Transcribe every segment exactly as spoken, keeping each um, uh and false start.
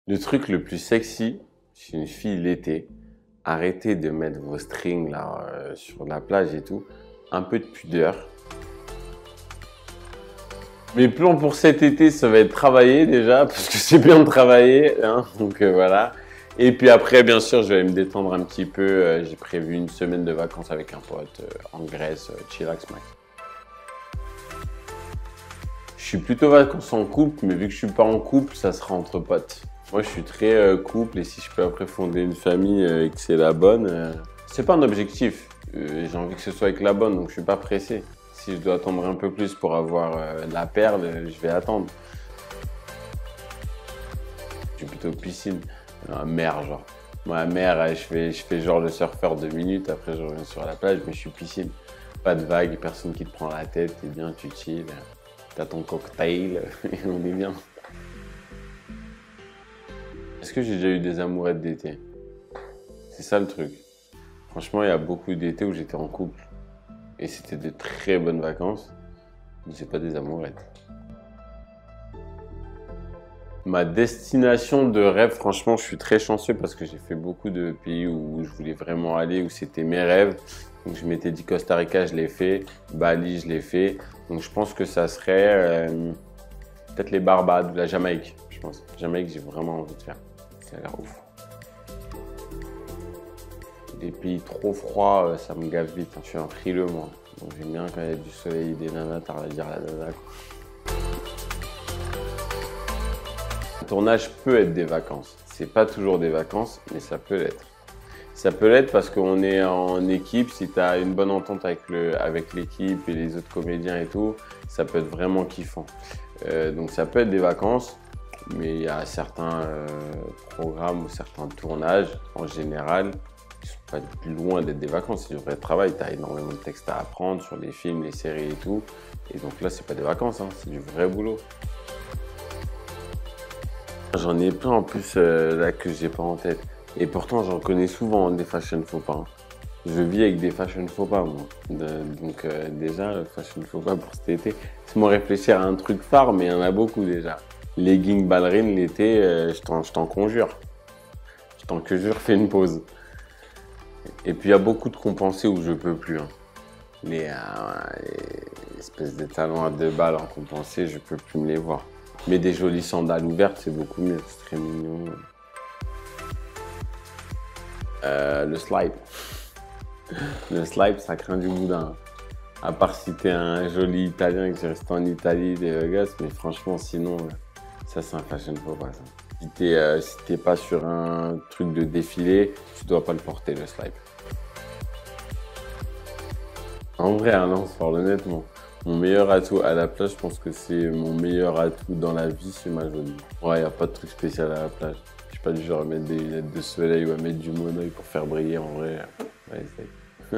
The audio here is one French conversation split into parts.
Le truc le plus sexy chez une fille l'été, arrêtez de mettre vos strings là euh, sur la plage et tout. Un peu de pudeur. Mes plans pour cet été, ça va être travailler déjà, parce que c'est bien de travailler, hein, donc euh, voilà. Et puis après, bien sûr, je vais me détendre un petit peu. Euh, J'ai prévu une semaine de vacances avec un pote euh, en Grèce, euh, chillax max. Je suis plutôt vacances en couple, mais vu que je suis pas en couple, ça sera entre potes. Moi, je suis très euh, couple, et si je peux après fonder une famille euh, et que c'est la bonne, euh, c'est pas un objectif. Euh, J'ai envie que ce soit avec la bonne, donc je suis pas pressé. Si je dois attendre un peu plus pour avoir euh, la perle, euh, je vais attendre. Je suis plutôt piscine, euh, mer genre. Moi, mer, euh, je fais, je fais genre le surfeur deux minutes, après je reviens sur la plage, mais je suis piscine. Pas de vagues, personne qui te prend la tête, t'es bien, tu chill. T'as ton cocktail, et on est bien. Est-ce que j'ai déjà eu des amourettes d'été? C'est ça le truc. Franchement, il y a beaucoup d'étés où j'étais en couple. Et c'était de très bonnes vacances. Mais c'est pas des amourettes. Ma destination de rêve, franchement, je suis très chanceux parce que j'ai fait beaucoup de pays où je voulais vraiment aller, où c'était mes rêves. Donc je m'étais dit Costa Rica, je l'ai fait. Bali, je l'ai fait. Donc je pense que ça serait euh, peut-être les Barbades ou la Jamaïque, je pense. Jamaïque, j'ai vraiment envie de faire. Ça a l'air ouf. Des pays trop froids, ça me gave vite. Je suis un frileux, moi. Donc j'aime bien quand il y a du soleil, des nanas, t'as à dire la nana, quoi. Un tournage peut être des vacances. C'est pas toujours des vacances, mais ça peut l'être. Ça peut l'être parce qu'on est en équipe. Si tu as une bonne entente avec le, avec l'équipe et les autres comédiens et tout, ça peut être vraiment kiffant. Euh, donc ça peut être des vacances, mais il y a certains euh, programmes ou certains tournages en général qui sont pas loin d'être des vacances. C'est du vrai travail. Tu as énormément de textes à apprendre sur les films, les séries et tout. Et donc là, c'est pas des vacances, hein, c'est du vrai boulot. J'en ai plein en plus euh, là que j'ai pas en tête. Et pourtant, j'en connais souvent hein, des fashion faux pas. Hein. Je vis avec des fashion faux pas, moi. De, donc euh, déjà, le fashion faux pas pour cet été. Laisse-moi réfléchir à un truc phare, mais il y en a beaucoup déjà. Leggings ballerines l'été, euh, je t'en conjure. Je t'en conjure, fais une pause. Et puis il y a beaucoup de compensés où je peux plus. Hein. Les, euh, les espèces de talons à deux balles en compensé, je peux plus me les voir. Mais des jolies sandales ouvertes, c'est beaucoup mieux, c'est très mignon. Euh, le slide. Le slide, ça craint du boudin. À part si t'es un joli italien qui reste en Italie, des Vegas, mais franchement, sinon, ça c'est un fashion faux pas ça. Si t'es euh, si t'es pas sur un truc de défilé, tu dois pas le porter, le slide. En vrai, hein, non, fort honnêtement. Mon meilleur atout à la plage, je pense que c'est mon meilleur atout dans la vie, c'est ma jolie. Ouais, y a pas de truc spécial à la plage. Je suis pas du genre à mettre des lunettes de soleil ou à mettre du monoeil pour faire briller en vrai. Ouais, essaye.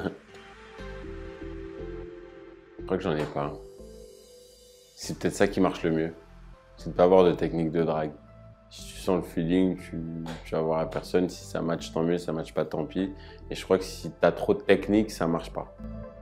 Je crois que j'en ai pas. Hein. C'est peut-être ça qui marche le mieux. C'est de pas avoir de technique de drague. Si tu sens le feeling, tu, tu vas voir la personne. Si ça match, tant mieux. Ça match pas, tant pis. Et je crois que si t'as trop de technique, ça marche pas.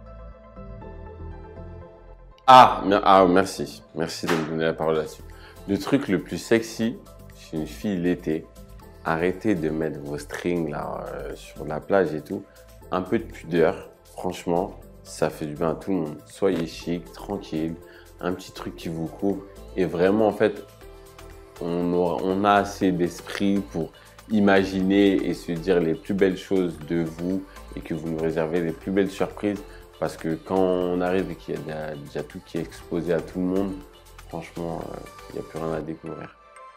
Ah, ah, merci. Merci de me donner la parole là-dessus. Le truc le plus sexy chez une fille l'été, arrêtez de mettre vos strings là euh, sur la plage et tout. Un peu de pudeur, franchement, ça fait du bien à tout le monde. Soyez chic, tranquille, un petit truc qui vous couvre. Et vraiment, en fait, on, aura, on a assez d'esprit pour imaginer et se dire les plus belles choses de vous et que vous nous réservez les plus belles surprises. Parce que quand on arrive et qu'il y a déjà tout qui est exposé à tout le monde, franchement, il euh, n'y a plus rien à découvrir.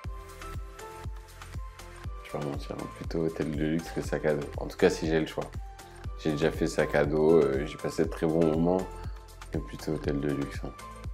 Je vais pas mentir, hein, plutôt hôtel de luxe que sac à dos. En tout cas, si j'ai le choix. J'ai déjà fait sac à dos, euh, j'ai passé de très bons moments, mais plutôt hôtel de luxe. Hein.